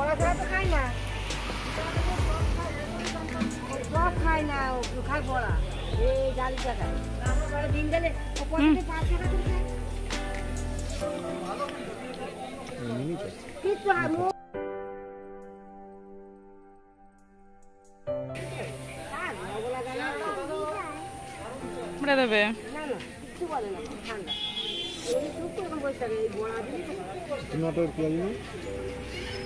বড়া ছাড়া তো খাই না, সব খাই না, খাই বড়া এই ডালি টাকায় দিন গেলে 5 টাকা করে খাই কিছু দেবে না না কিছু বলে না, ঠান্ডা টমেটো পেঁয়াজ